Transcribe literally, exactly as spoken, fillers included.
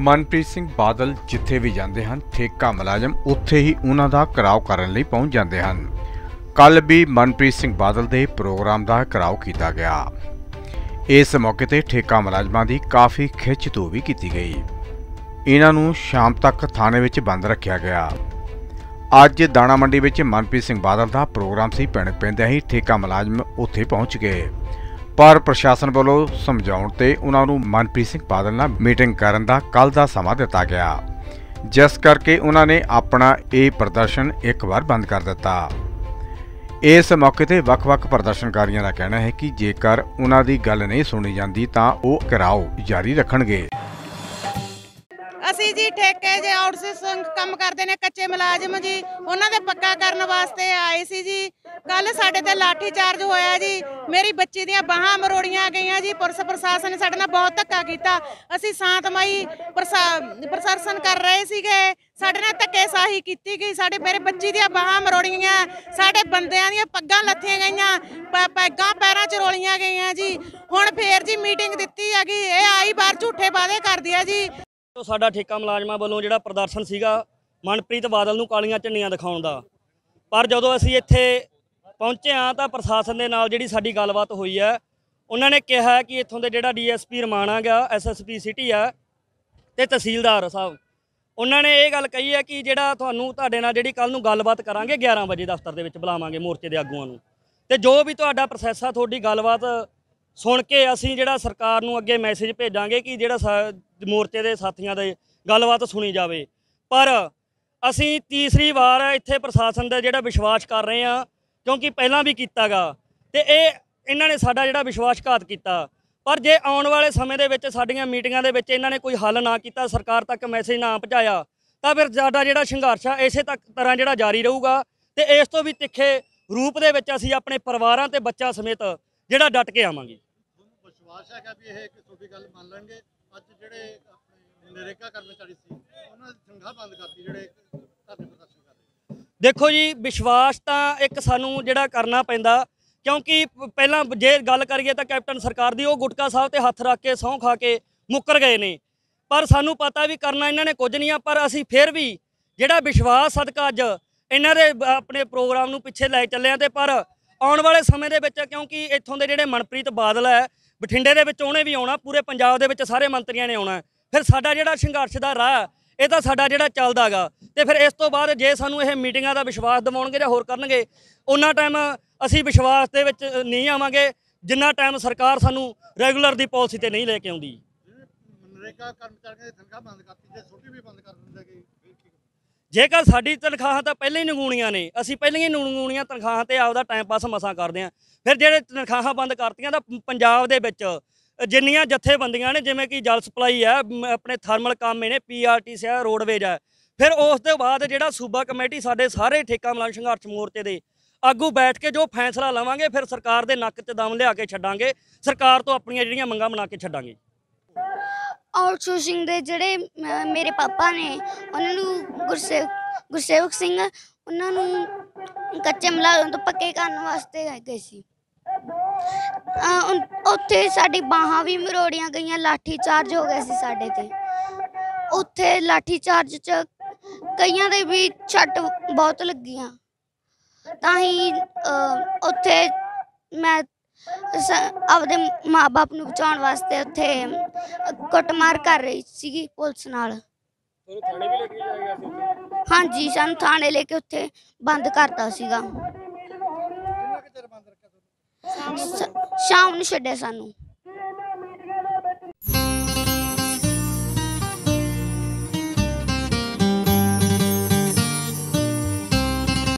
मनप्रीत सिंह बादल जिथे भी जाते हैं ठेका मुलाजम उत्थे ही उन्हां दा घिराव करन लई पहुंच जाते हैं। कल भी मनप्रीत सिंह बादल के प्रोग्राम का घिराव किया गया। इस मौके ते ठेका मुलाजमां दी काफ़ी खिच धू भी की गई। इन्हां नूं शाम तक थाने विच बंद रखा गया। अज दाणा मंडी विच मनप्रीत सिंह बादल का प्रोग्राम सी, पिंड पैंदिआं ही ठेका मुलाजम उत्थे पहुंच गए, पर प्रशासन वालों समझाउण ते उन्हां नूं मनप्रीत सिंह बादल नाल मीटिंग करन दा कल दा समां दिता गया, जिस करके उन्हां ने अपना ये प्रदर्शन एक बार बंद कर दिता। इस मौके ते वख-वख प्रदर्शनकारियों का कहना है कि जेकर उन्हां दी गल नहीं सुनी जाती तां ओह घिराव जारी रखणगे। ਅਸੀਂ जी ठेके जे आउटसोर्सिंग काम करते ने कच्चे मुलाजम जी, ਉਹਨਾਂ ਦੇ पक्का करने वास्ते आए सी जी। कल साडे ते लाठी चार्ज होया जी, मेरी बच्ची ਦੀਆਂ ਬਾਹਾਂ ਮਰੋੜੀਆਂ ਗਈਆਂ जी। पुलिस प्रशासन ने साडे नाल बहुत धक्का कीता। ਅਸੀਂ शांतमई प्रशासन कर रहे सीगे, साडे नाल धक्केशाही कीती गई। साडे मेरे बच्ची ਦੀਆਂ ਬਾਹਾਂ ਮਰੋੜੀਆਂ, साडे ਬੰਦਿਆਂ ਦੀਆਂ ਪੱਗਾਂ ਲੱਥੀਆਂ ਗਈਆਂ, ਪੈਗਾਂ ਪੈਰਾਂ 'ਚ ਰੋਲੀਆਂ ਗਈਆਂ जी। ਹੁਣ ਫੇਰ जी मीटिंग ਦਿੱਤੀ ਹੈਗੀ, ਇਹ ਆਈ ਬਾਹਰ ਝੂਠੇ ਵਾਅਦੇ ਕਰਦੀ ਆ जी। तो साडा ठेका मुलाजमां वालों जिहड़ा प्रदर्शन सीगा मनप्रीत बादल नूं कालियां झंडियां दिखाउण दा, पर जदों असीं इत्थे पहुंचे हाँ तां प्रशासन दे नाल जिहड़ी साडी गलबात होई है, उन्हां ने कहा कि इत्थों दे जिहड़ा डी एस पी रमाणा गा, एस एस पी सिटी है ते तहसीलदार साहब, उन्हां ने ये गल कही है कि जिहड़ा तुहानूं तुहाडे नाल जिहड़ी कल नूं गलबात करांगे ग्यारह बजे दफ्तर दे विच बुलावांगे मोर्चे दे आगूआं नूं, ते जो भी तुहाडा प्रोसैस आ तुहाडी गलबात सुन के असीं जिहड़ा सरकार नूं अगे मैसेज भेजांगे कि जिहड़ा मोर्चे के साथियों की गलबात सुनी जाए। पर असी तीसरी बार इत्थे प्रशासन का जिहड़ा विश्वास कर रहे हैं, क्योंकि पहला भी किया गा ते ये इन्हां ने साडा जिहड़ा विश्वासघात किया। पर जे आउण वाले समय दे विच साडीआं मीटिंगां दे विच इन्हां ने कोई हल ना किया, सरकार तक मैसेज ना पहुँचाया, तो फिर साडा जिहड़ा संघर्ष है इसे तक तरह जिहड़ा जारी रहूगा। तो इस तो भी तिखे रूप दे विच असीं अपने परिवारां ते बच्चा समेत जिहड़ा डट के आवांगे। विश्वास है कि यह तुहाडी गल मान लैणगे। ਅੱਜ ਜਿਹੜੇ ਨਰੇਗਾ ਕਰਮਚਾਰੀ ਸੀ ਉਹਨਾਂ ਦੀ ਤਨਖਾਹ ਬੰਦ ਕਰਤੀ ਜਿਹੜੇ ਧਰਨੇ ਪ੍ਰਦਰਸ਼ਨ ਕਰ ਰਹੇ। ਦੇਖੋ ਜੀ, ਵਿਸ਼ਵਾਸ ਤਾਂ ਇੱਕ ਸਾਨੂੰ ਜਿਹੜਾ ਕਰਨਾ ਪੈਂਦਾ, ਕਿਉਂਕਿ ਪਹਿਲਾਂ ਜੇ ਗੱਲ ਕਰੀਏ ਤਾਂ ਕੈਪਟਨ ਸਰਕਾਰ ਦੀ ਉਹ ਗੁਟਕਾ ਸਾਹਿਬ ਤੇ ਹੱਥ ਰੱਖ ਕੇ ਸਹੁੰ ਖਾ ਕੇ ਮੁੱਕਰ ਗਏ ਨੇ, ਪਰ ਸਾਨੂੰ ਪਤਾ ਵੀ ਕਰਨਾ ਇਹਨਾਂ ਨੇ ਕੁਝ ਨਹੀਂ ਆ। ਪਰ ਅਸੀਂ ਫਿਰ ਵੀ ਜਿਹੜਾ ਵਿਸ਼ਵਾਸ ਸਦਕਾ ਅੱਜ ਇਹਨਾਂ ਦੇ ਆਪਣੇ ਪ੍ਰੋਗਰਾਮ ਨੂੰ ਪਿੱਛੇ ਲੈ ਚੱਲੇ ਆ। ਤੇ ਪਰ ਆਉਣ ਵਾਲੇ ਸਮੇਂ ਦੇ ਵਿੱਚ ਕਿਉਂਕਿ ਇੱਥੋਂ ਦੇ ਜਿਹੜੇ ਮਨਪ੍ਰੀਤ ਬਾਦਲ ਹੈ ਬਠਿੰਡੇ ਦੇ ਵਿੱਚ ਉਹਨੇ ਵੀ ਆਉਣਾ, ਪੂਰੇ ਪੰਜਾਬ ਦੇ ਵਿੱਚ ਸਾਰੇ ਮੰਤਰੀਆਂ ਨੇ ਆਉਣਾ, ਫਿਰ ਸਾਡਾ ਜਿਹੜਾ ਸੰਘਰਸ਼ ਦਾ ਰਾਹ ਇਹ ਤਾਂ ਸਾਡਾ ਜਿਹੜਾ ਚੱਲਦਾ ਗਾ। ਤੇ ਫਿਰ ਇਸ ਤੋਂ ਬਾਅਦ ਜੇ ਸਾਨੂੰ ਇਹ ਮੀਟਿੰਗਾਂ ਦਾ ਵਿਸ਼ਵਾਸ ਦਿਵਾਉਣਗੇ ਜਾਂ ਹੋਰ ਕਰਨਗੇ, ਉਹਨਾਂ ਟਾਈਮ ਅਸੀਂ ਵਿਸ਼ਵਾਸ ਦੇ ਵਿੱਚ ਨਹੀਂ ਆਵਾਂਗੇ ਜਿੰਨਾ ਟਾਈਮ ਸਰਕਾਰ ਸਾਨੂੰ ਰੈਗੂਲਰ ਦੀ ਪਾਲਿਸੀ ਤੇ ਨਹੀਂ ਲੈ ਕੇ ਆਉਂਦੀ। ਨਰੇਗਾ ਕਰਮਚਾਰੀਆਂ ਦੀ ਤਨਖਾਹ ਬੰਦ ਕਰਤੀ, ਜੇ ਛੁੱਟੀ ਵੀ ਬੰਦ ਕਰ ਦਿੰਦੇ ਜੇਕਰ ਸਾਡੀ ਤਨਖਾਹਾਂ ਤਾਂ ਪਹਿਲਾਂ ਹੀ ਨਗੂਣੀਆਂ ਨੇ, ਅਸੀਂ ਪਹਿਲਾਂ ਹੀ ਨਗੂਣੀਆਂ ਤਨਖਾਹਾਂ ਤੇ ਆਪਦਾ ਟਾਈਮ ਪਾਸ ਮਸਾਂ ਕਰਦੇ ਹਾਂ। ਫਿਰ ਜਿਹੜੇ ਤਨਖਾਹਾਂ ਬੰਦ ਕਰਤੀਆਂ ਤਾਂ ਪੰਜਾਬ ਦੇ ਵਿੱਚ ਜਿੰਨੀਆਂ ਜਥੇਬੰਦੀਆਂ ਨੇ, ਜਿਵੇਂ ਕਿ ਜਲ ਸਪਲਾਈ ਹੈ, ਆਪਣੇ ਥਰਮਲ ਕੰਮ ਨੇ, ਪੀ ਆਰ ਟੀ ਸੀ ਹੈ, ਰੋਡਵੇਜ ਹੈ, ਫਿਰ ਉਸ ਤੋਂ ਬਾਅਦ ਜਿਹੜਾ ਸੂਬਾ ਕਮੇਟੀ ਸਾਡੇ ਸਾਰੇ ਠੇਕਾ ਮੁਲਾਜ਼ਮ ਸੰਘਰਸ਼ ਮੋਰਚੇ ਦੇ ਆਗੂ ਬੈਠ ਕੇ ਜੋ ਫੈਸਲਾ ਲਵਾਂਗੇ, ਫਿਰ ਸਰਕਾਰ ਦੇ ਨੱਕ 'ਚ ਦਮ ਲਿਆ ਕੇ ਛੱਡਾਂਗੇ, ਸਰਕਾਰ ਤੋਂ ਆਪਣੀਆਂ ਜਿਹੜੀਆਂ ਮੰਗਾਂ ਬਣਾ ਕੇ ਛੱਡਾਂਗੇ। ਆਊਟਸੋਰਸਿੰਗ ਦੇ ਜਿਹੜੇ ਮੇਰੇ ਪਾਪਾ ਨੇ ਉਹਨਾਂ ਨੂੰ ਗੁਰਸੇਵ ਗੁਰਸੇਵਕ ਸਿੰਘ ਉਹਨਾਂ ਨੂੰ ਕੱਚੇ ਮੁਲਾਜ਼ਮ ਤੋਂ ਪੱਕੇ ਕਰਨ ਵਾਸਤੇ ਗਏ ਸੀ। ਉੱਥੇ ਸਾਡੀ ਬਾਹਾਂ ਵੀ ਮਰੋੜੀਆਂ ਗਈਆਂ, ਲਾਠੀ ਚਾਰਜ ਹੋ ਗਿਆ ਸੀ ਸਾਡੇ ਤੇ। ਉੱਥੇ ਲਾਠੀ ਚਾਰਜ 'ਚ ਕਈਆਂ ਦੇ ਵੀ ਛੱਟ ਬਹੁਤ ਲੱਗੀਆਂ, ਤਾਂ ਹੀ ਉੱਥੇ ਮੈਂ ਆਪਦੇ ਮਾਂ ਬਾਪ ਨੂੰ ਬਚਾਉਣ ਵਾਸਤੇ ਉੱਥੇ ਕੁੱਟਮਾਰ ਕਰ ਰਹੀ ਸੀਗੀ ਪੁਲਿਸ ਨਾਲ। ਹਾਂਜੀ, ਸਾਨੂੰ ਥਾਣੇ ਲੈ ਕੇ ਉੱਥੇ ਬੰਦ ਕਰਤਾ ਸੀਗਾ, ਸ਼ਾਮ ਨੂੰ ਛੱਡਿਆ ਸਾਨੂੰ।